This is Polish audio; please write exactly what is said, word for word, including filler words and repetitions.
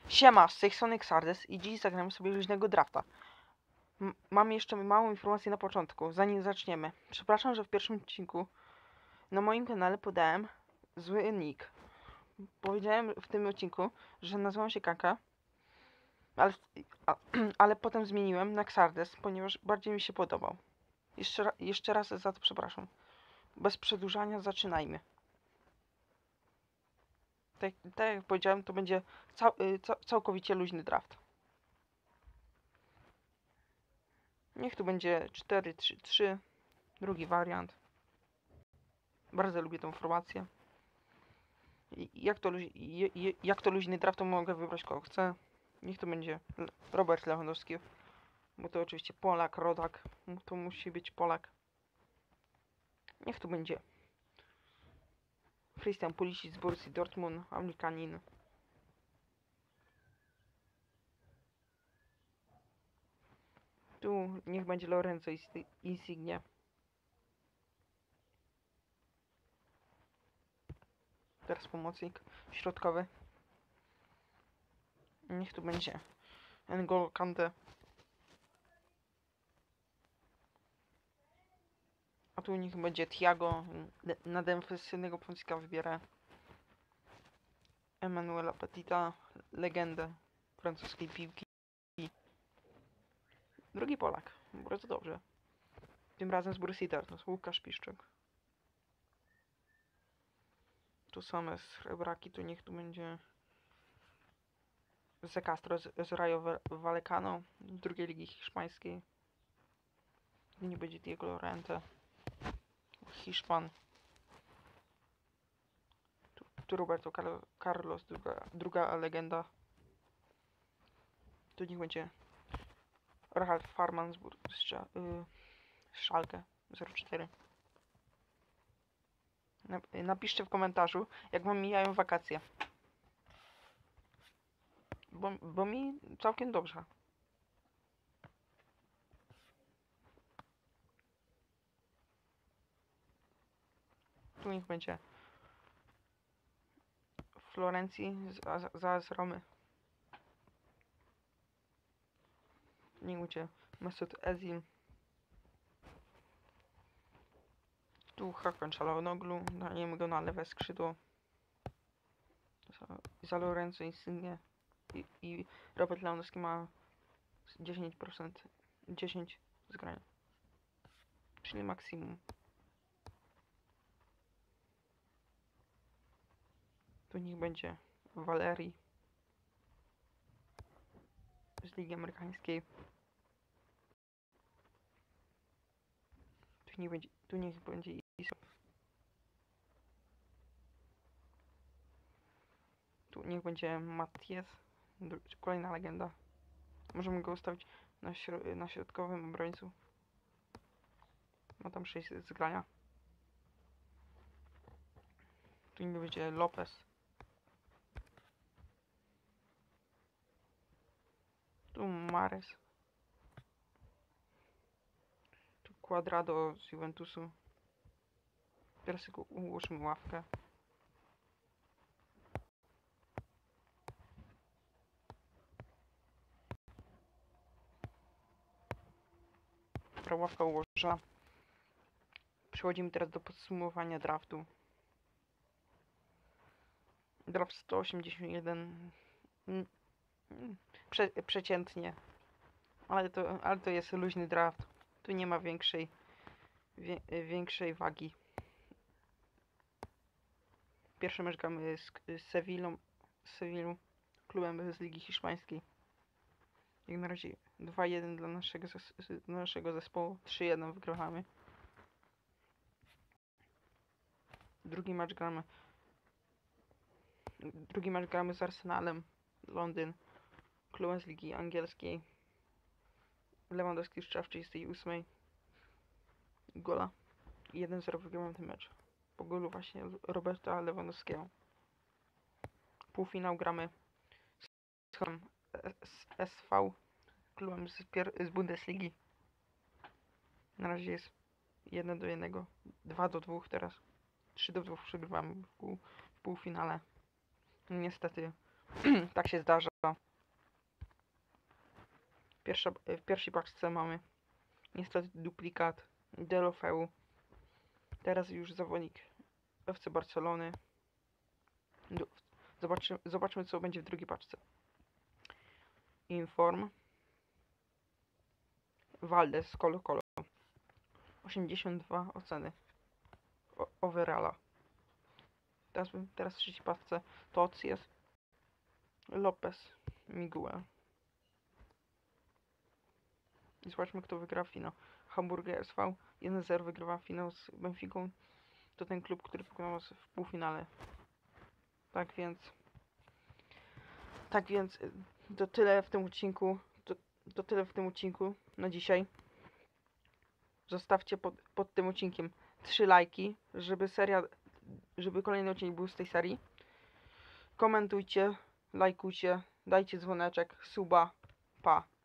Siema, z tej strony Xardes i dziś zagramy sobie luźnego drafta. M mam jeszcze małą informację na początku, zanim zaczniemy. Przepraszam, że w pierwszym odcinku na moim kanale podałem zły nick. Powiedziałem w tym odcinku, że nazywam się Kaka, ale, a, ale potem zmieniłem na Xardes, ponieważ bardziej mi się podobał. Jeszcze, ra jeszcze raz za to przepraszam. Bez przedłużania zaczynajmy. Tak, tak jak powiedziałem, to będzie cał cał całkowicie luźny draft. Niech tu będzie cztery trzy trzy, drugi wariant. Bardzo lubię tę formację. I jak to, jak to luźny draft, to mogę wybrać kogo chcę. Niech to będzie Robert Lewandowski, bo to oczywiście Polak, rodak. To musi być Polak. Niech to będzie Christian Pulisic z Borussii Dortmund, Amerykanin. Tu niech będzie Lorenzo Insigne. Teraz pomocnik środkowy. Niech tu będzie N'Golo Kante. A tu niech będzie Thiago. Na defensywnego pomocnika wybierę Emmanuela Petita, legendę francuskiej piłki. Drugi Polak. Bardzo dobrze. Tym razem z Borussii Dortmund. Łukasz Piszczek. Tu same srebraki, to niech tu będzie Ze Castro z, z Rayo Vallecano z drugiej ligi hiszpańskiej. Nie będzie Diego Llorente. Hiszpan. Tu, tu Roberto Carlos, druga, druga legenda. Tu niech będzie Ralf Farman z, z, yy, z Schalke zero cztery. Napiszcie w komentarzu, jak wam mijają wakacje. Bo, bo mi całkiem dobrze. Tu niech będzie Florencji za, za z Romy. Niech będzie Mesut Özil. Tu Hakan Çalhanoğlu, dajemy go na lewe skrzydło. Za, za Lorenzo Insigne. I, I Robert Lewandowski ma dziesięć procent. dziesięć z grania. Czyli maksimum. Tu niech będzie Valerii z Ligi Amerykańskiej. Tu niech będzie, tu niech będzie Isak. Tu niech będzie Matias, kolejna legenda. Możemy go ustawić na, śro na środkowym obrońcu. Ma tam sześć z grania. Tu niech będzie Lopez. Tu Mares. Tu Cuadrado z Juventusu. Teraz ułóżmy ławkę. Dobra, ławka ułożona. Przechodzimy teraz do podsumowania draftu. Draft sto osiemdziesiąt jeden. Prze przeciętnie. Ale to, ale to jest luźny draft. Tu nie ma większej, wie, większej wagi. Pierwszy mecz gramy z, z Sevillą, z Sevillą, klubem z Ligi Hiszpańskiej. Jak na razie dwa jeden dla naszego, dla naszego zespołu, trzy jeden wygrywamy. Drugi mecz gramy Drugi mecz gramy z Arsenalem, Londyn, klubem z Ligi Angielskiej. Lewandowski strzał w trzydziestej ósmej gola. jeden zero wygrałem ten mecz. Po golu właśnie Roberta Lewandowskiego. Półfinał gramy z S V, klubem z, z Bundesligi. Na razie jest jeden do jednego, dwa do dwóch teraz. trzy do dwóch przegrywamy w, pół, w półfinale. Niestety tak się zdarza. Pierwsza, w pierwszej paczce mamy niestety duplikat Delofeu. Teraz już zawodnik F C Barcelony. Zobaczymy, zobaczmy co będzie w drugiej paczce. Inform. Valdes Colo Colo. osiemdziesiąt dwa oceny. O, overalla. Teraz, teraz w trzeciej paczce Tots jest. Lopez Miguel. I zobaczmy kto wygra finał. Hamburger S V jeden zero wygrywa finał z Benficą. To ten klub, który pokonał nas w półfinale. Tak więc... Tak więc to tyle w tym odcinku. To, to tyle w tym odcinku na dzisiaj. Zostawcie pod, pod tym odcinkiem trzy lajki, żeby seria, żeby kolejny odcinek był z tej serii. Komentujcie, lajkujcie, dajcie dzwoneczek, suba, pa.